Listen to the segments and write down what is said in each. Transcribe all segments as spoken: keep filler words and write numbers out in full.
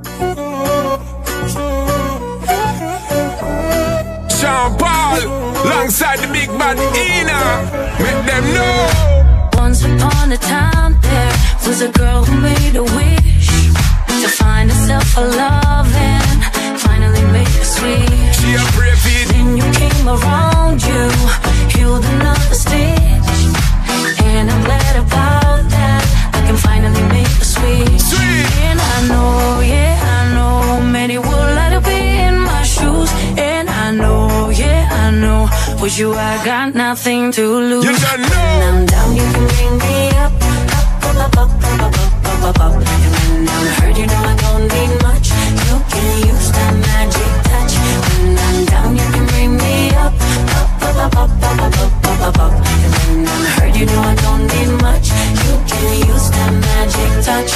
Sean Paul, alongside the big bad Ina, make them know. Once upon a time there was a girl who made a wish to find herself a love and finally make a switch. She a brave it. Then you came around, you healed another stitch, and I'm glad about that. I can finally make a switch. Sweet. And I know, yeah, I know many would like to be in my shoes. And I know, yeah, I know with you I got nothing to lose. You don't know. When I'm down, you can bring me up, up, up, up, up, up, up, up, up. And when I'm hurt, you know I don't need much. You can use that magic touch. When I'm down, you can bring me up, up, up, up, up, up, up, up, up, up. And when I'm hurt, you know I don't need much. You can use that magic touch.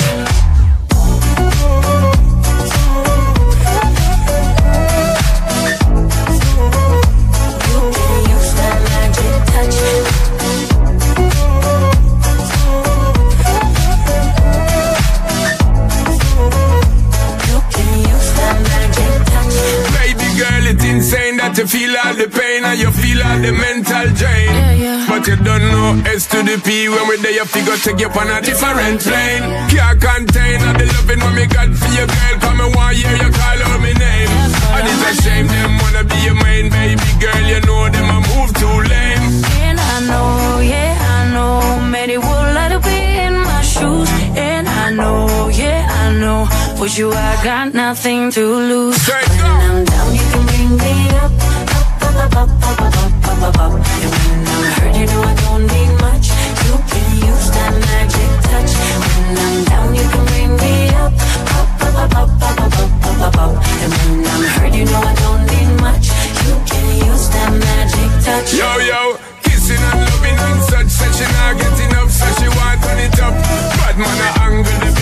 Insane that you feel all the pain and you feel all the mental drain. Yeah, yeah. But you don't know S to the P. When we're there you figure take you on a different plane. Can't contain all the loving what me got for your girl. Come and one year you call out my name. And it's a shame them wanna be your main baby girl. You know them a move too lame. And I know, yeah, I know many would like to be in my shoes. And I know, yeah, I know with you I got nothing to lose. Straight when go. I'm down, you can bring me up, up, up, up, up, up, up, up, up, up. And when I'm hurt, you know I don't need much. You can use that magic touch. When I'm down, you can bring me up, up, up, up, up, up, up, up, up, up. And when I'm hurt, you know I don't need much. You can use that magic touch. Yo, yo, kissing and loving and such. Said she not get enough, so she want turn it up. Bad man a angle the